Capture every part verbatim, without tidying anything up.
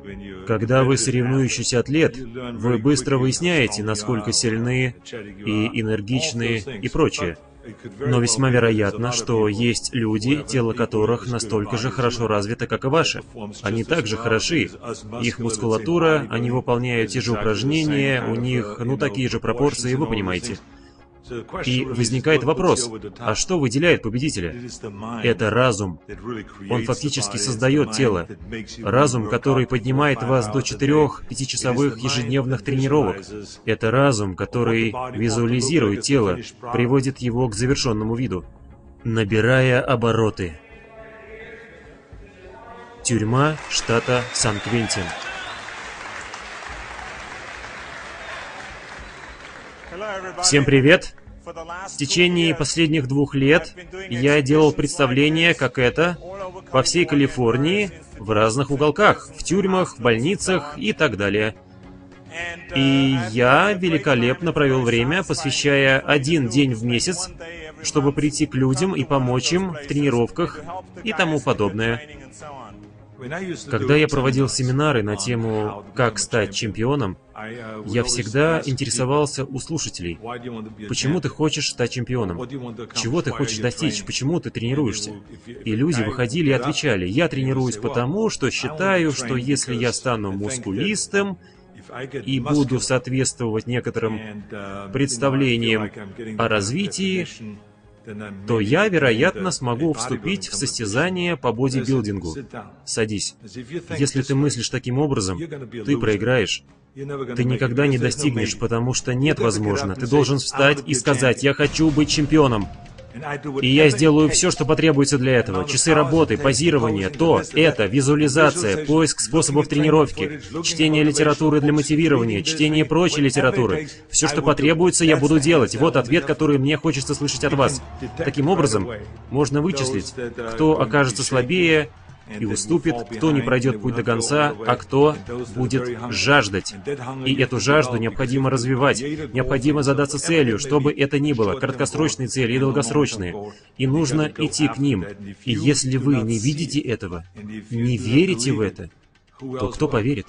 Когда вы соревнующийся атлет, вы быстро выясняете, насколько сильны и энергичны и прочее. Но весьма вероятно, что есть люди, тело которых настолько же хорошо развито, как и ваше. Они также хороши. Их мускулатура, они выполняют те же упражнения, у них, ну, такие же пропорции, вы понимаете. И возникает вопрос, а что выделяет победителя? Это разум. Он фактически создает тело. Разум, который поднимает вас до четырёх-пятичасовых ежедневных тренировок. Это разум, который визуализирует тело, приводит его к завершенному виду. Набирая обороты. Тюрьма штата Сан-Квентин. Всем привет! В течение последних двух лет я делал представления, как это, по всей Калифорнии, в разных уголках, в тюрьмах, в больницах и так далее. И я великолепно провел время, посвящая один день в месяц, чтобы прийти к людям и помочь им в тренировках и тому подобное. Когда я проводил семинары на тему «Как стать чемпионом», я всегда интересовался у слушателей. Почему ты хочешь стать чемпионом? Чего ты хочешь достичь? Почему ты тренируешься? И люди выходили и отвечали: «Я тренируюсь потому, что считаю, что если я стану мускулистым и буду соответствовать некоторым представлениям о развитии, то я, вероятно, смогу вступить в состязание по бодибилдингу». Садись. Если ты мыслишь таким образом, ты проиграешь. Ты никогда не достигнешь, потому что нет возможно. Ты должен встать и сказать: «Я хочу быть чемпионом». И я сделаю все, что потребуется для этого. Часы работы, позирование, то, это, визуализация, поиск способов тренировки, чтение литературы для мотивирования, чтение прочей литературы. Все, что потребуется, я буду делать. Вот ответ, который мне хочется слышать от вас. Таким образом, можно вычислить, кто окажется слабее и уступит, кто не пройдет путь до конца, а кто будет жаждать. И эту жажду необходимо развивать. Необходимо задаться целью, что бы это ни было, краткосрочные цели и долгосрочные. И нужно идти к ним. И если вы не видите этого, не верите в это, то кто поверит?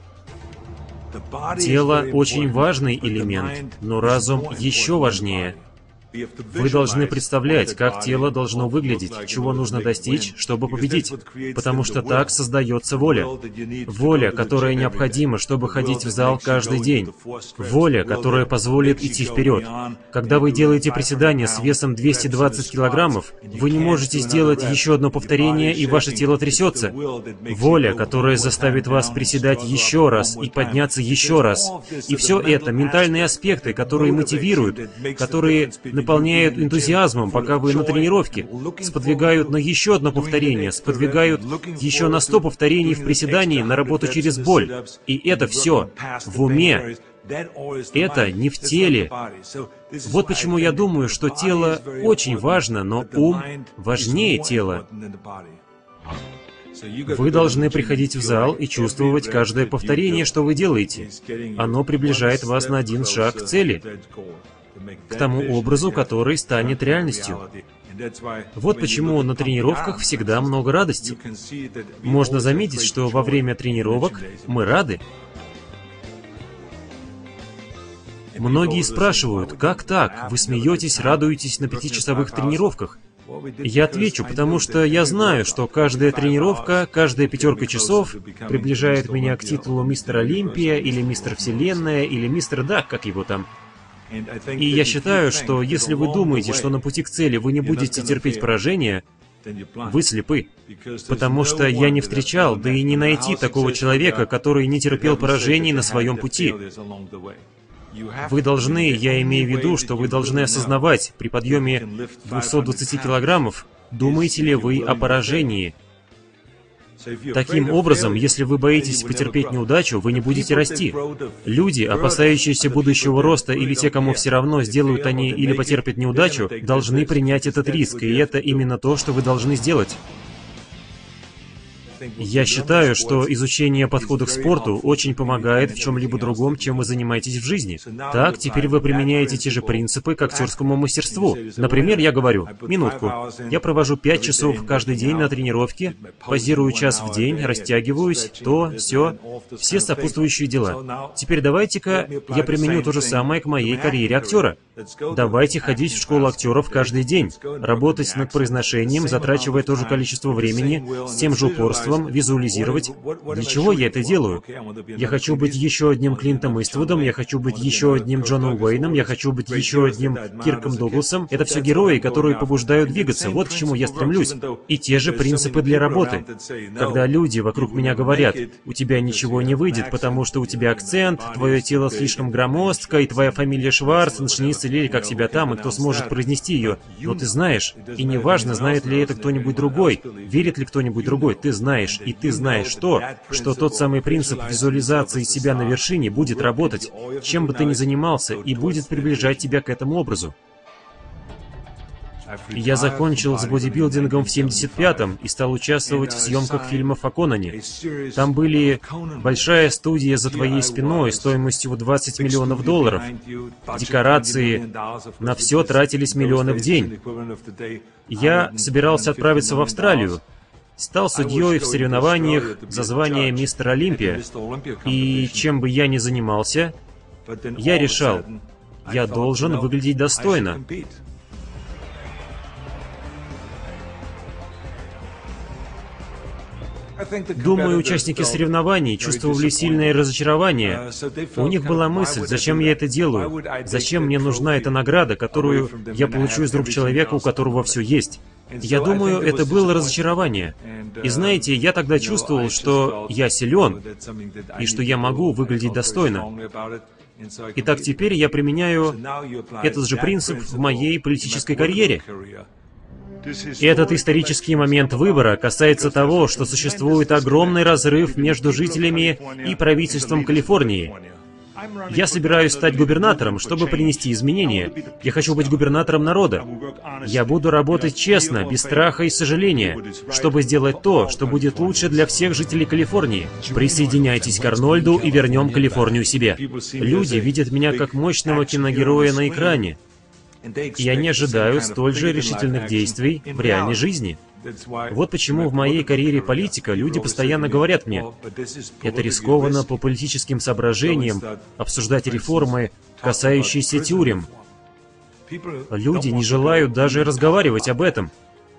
Тело очень важный элемент, но разум еще важнее. Вы должны представлять, как тело должно выглядеть, чего нужно достичь, чтобы победить. Потому что так создается воля. Воля, которая необходима, чтобы ходить в зал каждый день. Воля, которая позволит идти вперед. Когда вы делаете приседания с весом двести двадцать килограммов, вы не можете сделать еще одно повторение, и ваше тело трясется. Воля, которая заставит вас приседать еще раз и подняться еще раз. И все это ментальные аспекты, которые мотивируют, которые наполняют энтузиазмом, пока вы на тренировке, сподвигают на еще одно повторение, сподвигают еще на сто повторений в приседании на работу через боль. И это все в уме. Это не в теле. Вот почему я думаю, что тело очень важно, но ум важнее тела. Вы должны приходить в зал и чувствовать каждое повторение, что вы делаете. Оно приближает вас на один шаг к цели, к тому образу, который станет реальностью. Вот почему на тренировках всегда много радости. Можно заметить, что во время тренировок мы рады. Многие спрашивают: как так? Вы смеетесь, радуетесь на пятичасовых тренировках? Я отвечу, потому что я знаю, что каждая тренировка, каждая пятерка часов приближает меня к титулу мистер Олимпия, или мистер Вселенная, или мистер Да, как его там. И я считаю, что если вы думаете, что на пути к цели вы не будете терпеть поражения, вы слепы. Потому что я не встречал, да и не найти такого человека, который не терпел поражений на своем пути. Вы должны, я имею в виду, что вы должны осознавать, при подъеме двухсот двадцати килограммов, думаете ли вы о поражении. Таким образом, если вы боитесь потерпеть неудачу, вы не будете расти. Люди, опасающиеся будущего роста, или те, кому все равно, сделают они или потерпят неудачу, должны принять этот риск, и это именно то, что вы должны сделать. Я считаю, что изучение подхода к спорту очень помогает в чем-либо другом, чем вы занимаетесь в жизни. Так, теперь вы применяете те же принципы к актерскому мастерству. Например, я говорю, минутку, я провожу пять часов каждый день на тренировке, позирую час в день, растягиваюсь, то, сё, все сопутствующие дела. Теперь давайте-ка я применю то же самое к моей карьере актера. Давайте ходить в школу актеров каждый день, работать над произношением, затрачивая то же количество времени, с тем же упорством, визуализировать. Для чего я это делаю? Я хочу быть еще одним Клинтом Иствудом, я хочу быть еще одним Джоном Уэйном, я хочу быть еще одним Кирком Дугласом. Это все герои, которые побуждают двигаться. Вот к чему я стремлюсь. И те же принципы для работы. Когда люди вокруг меня говорят, у тебя ничего не выйдет, потому что у тебя акцент, твое тело слишком громоздко, и твоя фамилия Шварц, Шниц или как себя там, и кто сможет произнести ее. Но ты знаешь, и неважно, знает ли это кто-нибудь другой, верит ли кто-нибудь другой, ты знаешь, и ты знаешь что, что тот самый принцип визуализации себя на вершине будет работать, чем бы ты ни занимался, и будет приближать тебя к этому образу. Я закончил с бодибилдингом в семьдесят пятом и стал участвовать в съемках фильмов о Конане. Там были большая студия за твоей спиной стоимостью в двадцать миллионов долларов, декорации, на все тратились миллионы в день. Я собирался отправиться в Австралию, стал судьей в соревнованиях за звание мистер Олимпия, и чем бы я ни занимался, я решал, я должен выглядеть достойно. Думаю, участники соревнований чувствовали сильное разочарование. У них была мысль, зачем я это делаю, зачем мне нужна эта награда, которую я получу из рук человека, у которого все есть. Я думаю, это было разочарование. И знаете, я тогда чувствовал, что я силен, и что я могу выглядеть достойно. Итак, теперь я применяю этот же принцип в моей политической карьере. Этот исторический момент выбора касается того, что существует огромный разрыв между жителями и правительством Калифорнии. Я собираюсь стать губернатором, чтобы принести изменения. Я хочу быть губернатором народа. Я буду работать честно, без страха и сожаления, чтобы сделать то, что будет лучше для всех жителей Калифорнии. Присоединяйтесь к Арнольду и вернем Калифорнию себе. Люди видят меня как мощного киногероя на экране. И они ожидают столь же решительных действий в реальной жизни. Вот почему в моей карьере политика люди постоянно говорят мне, это рискованно по политическим соображениям обсуждать реформы, касающиеся тюрем. Люди не желают даже разговаривать об этом.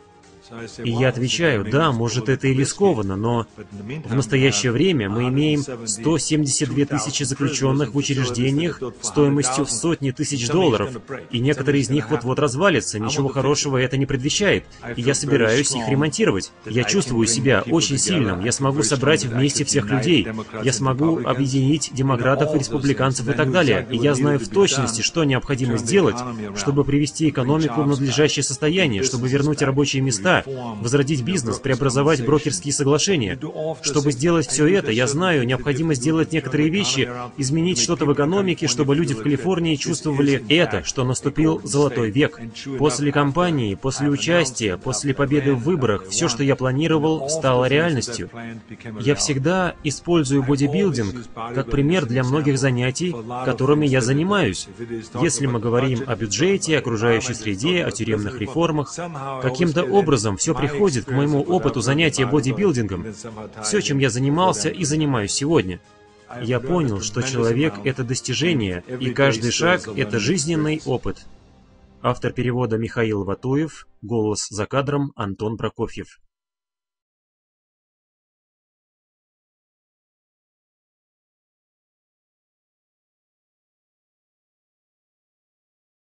И я отвечаю, да, может это и рискованно, но в настоящее время мы имеем сто семьдесят две тысячи заключенных в учреждениях стоимостью в сотни тысяч долларов, и некоторые из них вот-вот развалятся, ничего хорошего это не предвещает, и я собираюсь их ремонтировать. Я чувствую себя очень сильным, я смогу собрать вместе всех людей, я смогу объединить демократов и республиканцев и так далее, и я знаю в точности, что необходимо сделать, чтобы привести экономику в надлежащее состояние, чтобы вернуть рабочие места, возродить бизнес, преобразовать брокерские соглашения. Чтобы сделать все это, я знаю, необходимо сделать некоторые вещи, изменить что-то в экономике, чтобы люди в Калифорнии чувствовали это, что наступил золотой век. После кампании, после участия, после победы в выборах, все, что я планировал, стало реальностью. Я всегда использую бодибилдинг как пример для многих занятий, которыми я занимаюсь. Если мы говорим о бюджете, окружающей среде, о тюремных реформах, каким-то образом все приходит к моему опыту занятия бодибилдингом, все, чем я занимался и занимаюсь сегодня. Я понял, что человек — это достижение, и каждый шаг — это жизненный опыт. Автор перевода Михаил Ватуев, голос за кадром Антон Прокофьев.